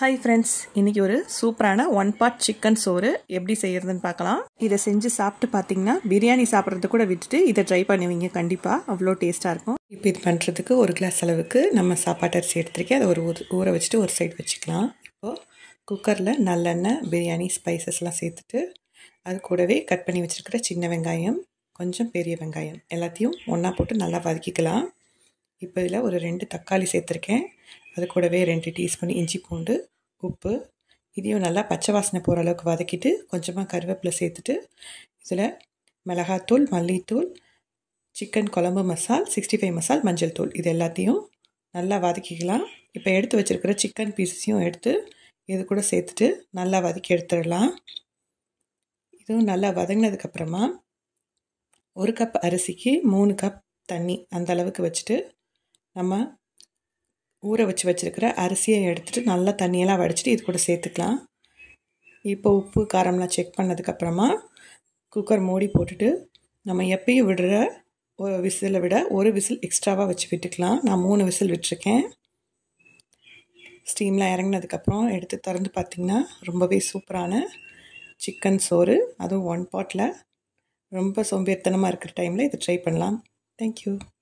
Hi friends, இன்றைக்கி ஒரு சூப்பரான 1 pot சிக்கன் சோறு எப்படி செய்கிறதுன்னு பார்க்கலாம். இதை செஞ்சு சாப்பிட்டு பார்த்தீங்கன்னா பிரியாணி சாப்பிட்றது கூட விட்டுட்டு இதை ட்ரை பண்ணுவீங்க. கண்டிப்பாக அவ்வளோ டேஸ்ட்டாக இருக்கும். இப்போ இது பண்ணுறதுக்கு 1 கிளாஸ் அளவுக்கு நம்ம சாப்பாட்டு அரிசி எடுத்துருக்கேன். அதை ஊற வச்சுட்டு ஒரு சைடு வச்சுக்கலாம். இப்போது குக்கரில் நல்லெண்ணெய், பிரியாணி ஸ்பைசஸ்லாம் சேர்த்துட்டு அது கூடவே கட் பண்ணி வச்சுருக்கிற சின்ன வெங்காயம், கொஞ்சம் பெரிய வெங்காயம் எல்லாத்தையும் ஒன்றா போட்டு நல்லா வதக்கிக்கலாம். இப்போ இதில் ஒரு 2 தக்காளி சேர்த்துருக்கேன். அது கூடவே 2 டீஸ்பூன் இஞ்சி பூண்டு, உப்பு, இதையும் நல்லா பச்சை வாசனை போகிற அளவுக்கு வதக்கிட்டு கொஞ்சமாக கருவேப்பிலை சேர்த்துட்டு இதில் மிளகாத்தூள், மல்லித்தூள், சிக்கன் குழம்பு மசால், 65 மசால், மஞ்சள் தூள் இது எல்லாத்தையும் நல்லா வதக்கிக்கலாம். இப்போ எடுத்து வச்சுருக்கிற சிக்கன் பீஸையும் எடுத்து இது கூட சேர்த்துட்டு நல்லா வதக்கி எடுத்துடலாம். இதுவும் நல்லா வதங்கினதுக்கப்புறமா 1 கப் அரிசிக்கு 3 கப் தண்ணி அந்த அளவுக்கு வச்சுட்டு நம்ம ஊற வச்சுருக்கிற அரிசியை எடுத்துகிட்டு நல்லா தண்ணியெல்லாம் வடிச்சிட்டு இது கூட சேர்த்துக்கலாம். இப்போ உப்பு காரம்லாம் செக் பண்ணதுக்கப்புறமா குக்கர் மூடி போட்டுட்டு நம்ம எப்பயும் விடுற ஒரு விசிலை விட ஒரு விசில் எக்ஸ்ட்ராவாக வச்சு விட்டுக்கலாம். நான் 3 விசில் விட்டுருக்கேன். ஸ்டீம்லாம் இறங்கினதுக்கப்புறம் எடுத்து திறந்து பார்த்திங்கன்னா ரொம்பவே சூப்பரான சிக்கன் சோறு, அதுவும் 1 potல ரொம்ப சோம்பேறித்தனமாக இருக்கிற டைமில் இதை ட்ரை பண்ணலாம். தேங்க்யூ.